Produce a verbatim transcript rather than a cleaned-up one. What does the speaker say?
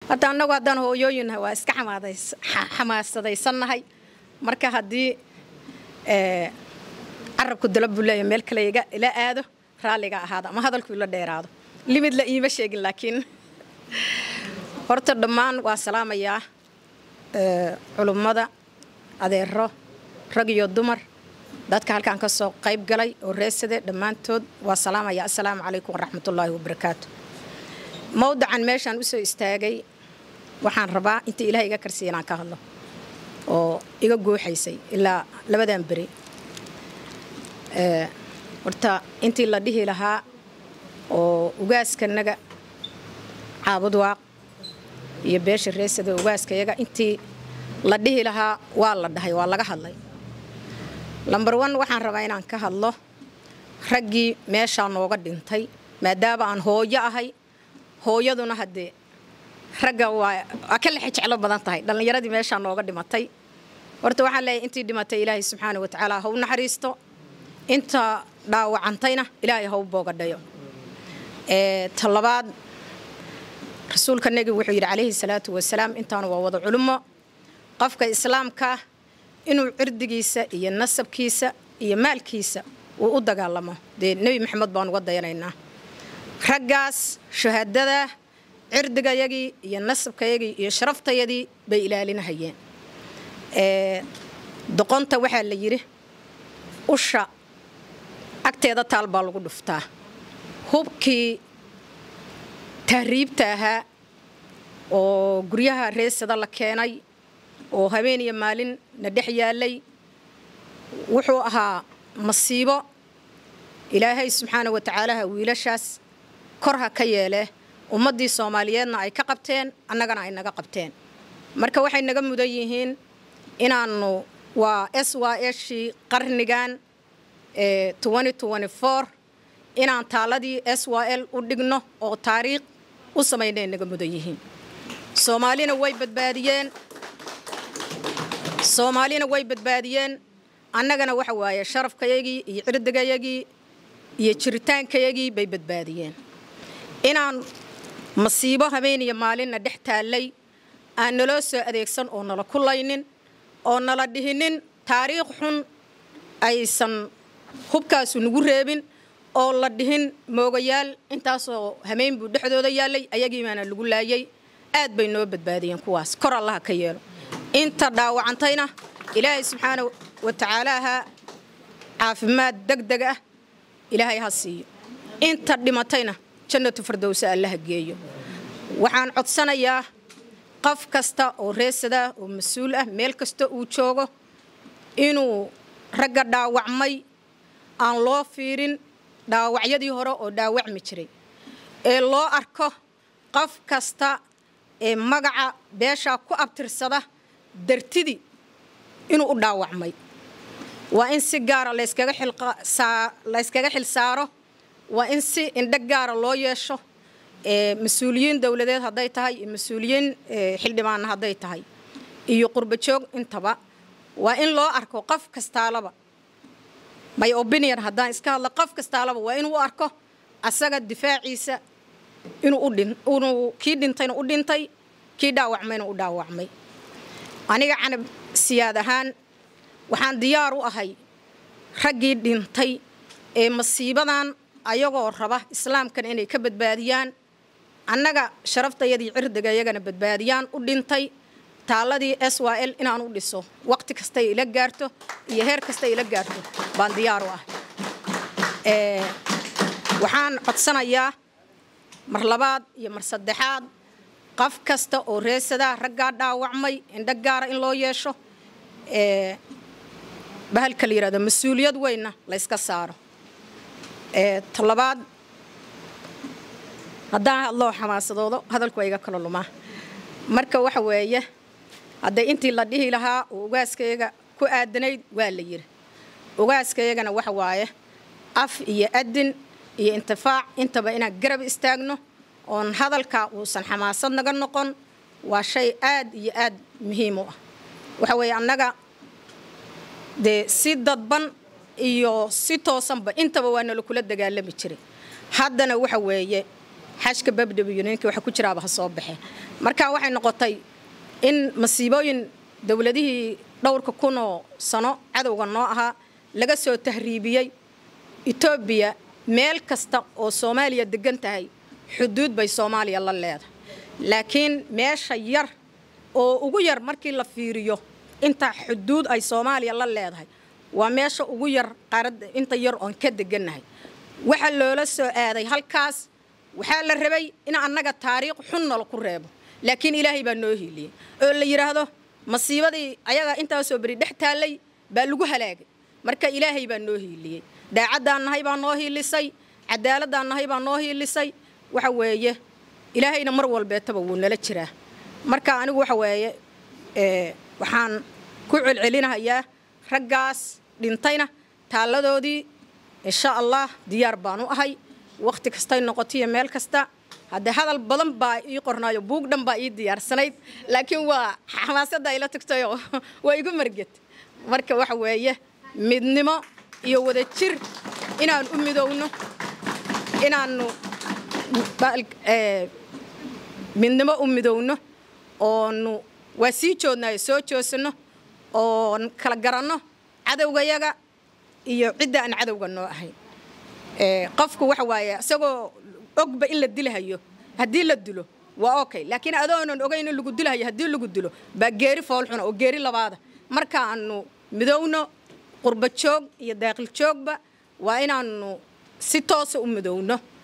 hadda annagu haddaan hooyooyinna waa iska xamaadays xamaasadaysannahay marka haddii ee carabku dalab leeyahay meel kale iga ila aado raaliga ahaada ama hadalku ila dheeraado limid la iima sheegin laakiin horta dhammaan waa salaamayaa ee culimada adeero rag iyo dumar dadka halkaan ka soo qayb galay oo reesade dhamaantood waa salaamaya assalaamu calaykum waraxmatullaahi wabarakaatu mawducan meeshaan u soo istaagay waxaan rabaa inta ilaahay iga karsiinaan ka hadlo oo iga gooxaysay ilaa labadan bari ee horta intii la dhihi lahaa oo ugaaskanaga caabud waaq iyo beesha reesada ugaaskayaga intii la dhihi lahaa waa la dhahay waa laga hadlay number one waxaan rabaa inaan ka hadlo raggii meesha nooga dhintay maadaama aan hooyo ahay hooyaduna hadee ragga waa kala xijeclo badan tahay dhalinyaradii meesha nooga dhimatay horta waxaan leeyahay intii dhimatay Ilaahay subxaanahu wa ta'aala ha u naxariisto inta dhaawacantayna Ilaahay ha u boogadhayo ee talabaad rasuulka nabi wuxuu yiri calayhi salaatu wasalaam intaan waa wada culimo qofka islaamka inuu cirdigiisa iyo nasabkiisa iyo maalkiisa uu u dagaalamo de nabi maxamed baan uga dayanaynaa raggaas shahaadada cirdigayagii iyo nasabkayagii iyo sharaftayadii bay ilaalinahayeen ee doqonta waxa la yiri usha agteeda taal baa lagu dhuftaa hubkii tahriibta ahaa oo guryaha reesada la keenay oo habeen iyo maalin na dhex yaalay wuxuu ahaa masiibo Ilaahay subxaanahu wa ta'aala wiilashaas korha ka yeelay ummadii Soomaaliyeedna ay ka qabteen annagana ay naga qabteen marka waxay naga mudan yihiin inaanu waa S Y S qarnigan ee twenty twenty-four inaan taaladii S Y L u dhigno oo taariikh u sameeyay naga mudan yihiin Soomaalina way badbaadiyeen Soomaalina way badbaadiyeen annagana waxa waaye sharafkayagii iyo cirdigayagii iyo jiritaankayagii bay badbaadiyeen inaan masiibo habeen iyo maalin dhex taalay aan naloo soo adeegsan oo nala kulaynin oo nala dhihinin taariikh xun aysan hubkaas ugu reebin oo la dhihin moogayaal intaasoo habeen buu dhexdooda yaalay ayagii maana lagu laayay aad bay noo badbaadiyeen kuwaas kor Allah ka yeelo inta dhaawacantayna Ilaahay subxaanahu wa ta'aala caafimaad degdeg ah Ilaahay ha siiyo inta dhimatayna jannatu firdaws Allah geeyo waxaan codsanayaa qof kasta oo reesada oo mas'uul ah meel kasta uu joogo inuu ragga dhaawacmay aan loo fiirin dhaawacyadii hore oo dhaawacmi jiray ee loo arko qof kasta ee magaca beesha ku abtirsada dartidi inuu u dhaawacmay waa in si gaar ah la iskaga xilqa la iskaga xil saaro waa in si indhag gaar ah loo yeesho ee mas'uuliyiin dawladeed haday tahay iyo mas'uuliyiin xildhibaan haday tahay iyo qurba joog intaba waa in loo arko qof kasta laba my opinion haddaan iska hadla qof kasta laba waa inuu arko asaga difaaciisa inuu u dhin inuu kii dhintayna u dhintay kii dhaawacmayna u dhaawacmay aniga canab siyaad ahaan waxaan diyaar u ahay raggii dhintay ee masiibadan ayagoo raba islaamkan inay ka badbaadiyaan annaga sharaftayadii cirdigayagana badbaadiyaan u dhintay taaladii S Y L inaan u dhiso waqti kasta ila gaarto iyo heer kasta ila gaarto baan diyaar u ah ee waxaan codsanayaa mar labaad iyo mar saddexaad qof kasta oo reesada ragga dhaawacmay indha gaar in loo yeesho ee bahalka la yiraahdo mas'uuliyad weyna la iska saaro ee talabaad haddaan loo xamaasadoodo hadalku iga kala lumaa marka waxa weeye hadda intii la dhihi lahaa ugaaskayga ku aadanayd waa la yiri ugaaskaygana waxa waaye af iyo adin iyo intifaac intaba inaan garab istaagno oon hadalka uusan xamaasad naga noqon waa shay aad iyo aad muhiim u ah waxa weeye annaga de si dadban iyo si toosanba intaba waa nala kula dagaalami jiray haddana waxa weeye xashka babdabiyeenka waxa ku jiraaba ha soo baxay marka waxay noqotay in masiibooyin dawladihii dhowrka kuno sano cadawga noo aha laga soo tahriibiyay Ethiopia meel kasta oo Soomaaliya degan tahay xuduud bay Soomaaliya la leedahay laakiin meesha yar oo ugu yar markii la fiiriyo inta xuduud ay Soomaaliya la leedahay waa meesha ugu yar qaarad inta yar oo ka deganahay waxa loola soo aaday halkaas waxa la rabay in annaga taariikh xun nala ku reebo laakiin Ilaahay baa noo hiiliyay oo la yiraahdo masiibadii ayaga inta soo bari dhex taalay baa lagu halaagay marka Ilaahay baa noo hiiliyay daacadaan nahay baa noo hiilisay cadaaladaan nahay baa noo hiilisay waxa weeye Ilaahayna mar walbeetaba wuu nala jiraa marka anigu waxa weeye ee waxaan ku celcelinayaa raggaas dhintayna taaladoodii insha Allah diyaar baan u ahay waqti kasta noqotiyo meel kasta hadda hadal badan baa ii qornaayo buug dhan baa ii diyaarsanayd laakiin waa xamaasada ila tagtayo waa igu margad marka waxa weeye midnimo iyo wada jir inaan u midowno inaanu ee midnimo u midowno oo waa sii joodnaa soo joosno oo kala garanno cadawgayaga iyo cidda aan cadawga noo ahayn ee qofku waxa waaye asagoo ogba in la dilahayo hadii la dilo waa okay laakiin adoonan ogeyn in lagu dilahayo hadii lagu dilo ba geeri fool xun oo geeri labaada marka aanu midowno qurba joog iyo daaqil joogba waa inaanu si toos u midowno